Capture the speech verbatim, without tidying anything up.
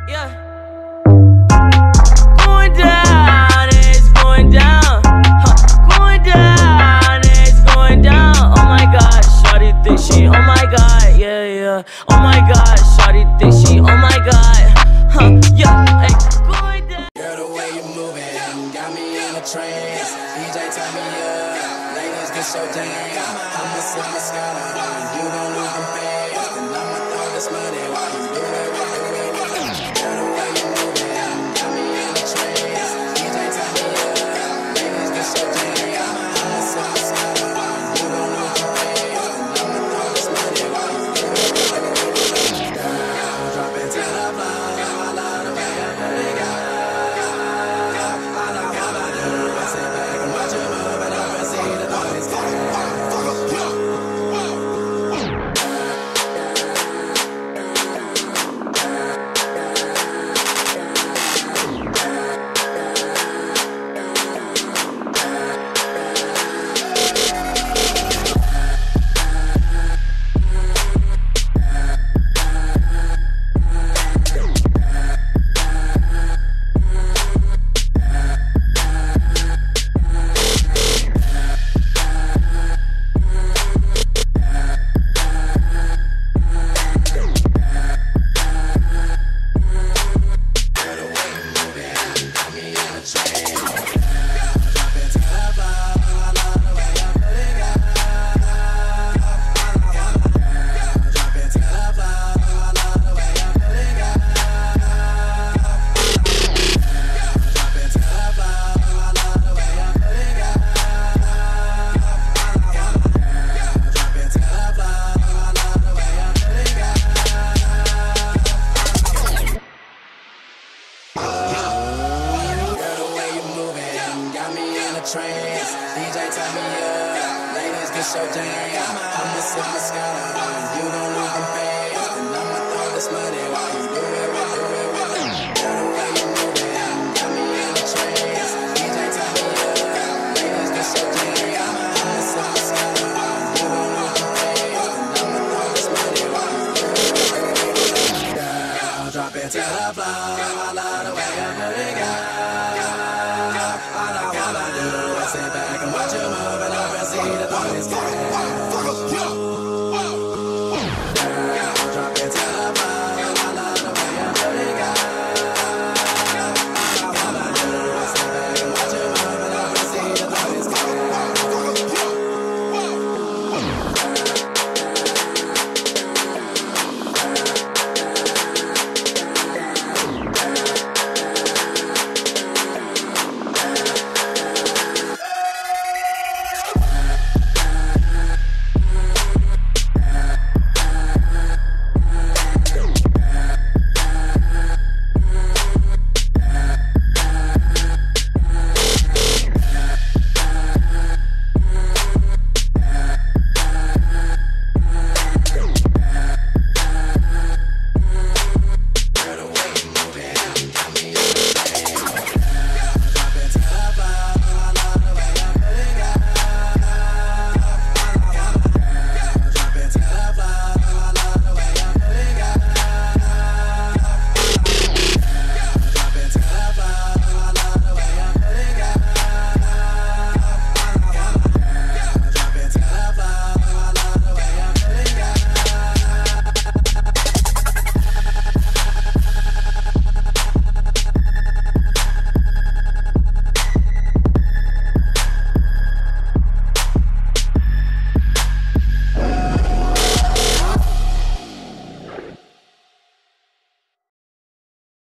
Yeah. Going down, it's going down. Huh. Going down, it's going down. Oh my God, shawty think she, oh my God, yeah, yeah. Oh my God, shawty think she, oh my God, huh, yeah, hey. Going down. Girl, the way you moving got me in a trance. D J turn me up, ladies get so damn. I'ma sip my sky, you gon' lose them fans, and I'ma throw this money while you do it, while you do it. Girl, the way you moving got me in a trance. D J turn me up, ladies get so damn. I'ma sip my sky, you gon' lose them fans, and I'ma throw this money while you do it, while you do it. Girl, drop it to the floor. I love the way you put it down. I don't care about you. I sit back and watch you move, and I can see the boys go. Trance. D J turn me up, ladies get so damn. I'ma sip my sky, you gon' lose them fans, and I'ma throw this money while you do it, while you do it, while you do it. Girl, the way you moving got me in a trance. D J turn me up, ladies get so damn. I'ma sip my sky, you gon' lose them fans, and I'ma throw this money while you do it, while you do it. Girl, drop it to the floor. I love the way you put it down. Sit back and watch you move, and I can see the boys go.